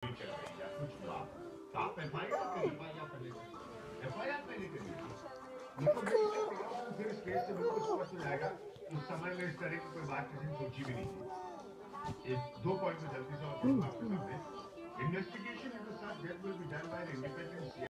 नहीं चल रही या कुछ हुआ तो आप एफआईआर करिए। एफआईआर पहले करिए। फिर इस केस से बिल्कुल स्पष्ट हो जाएगा उस समय में इस तरह की कोई बात किसी ने सोची भी नहीं थी। एक दो पॉइंट में जल्दी से और आपके सामने investigation into such death will be done by an independent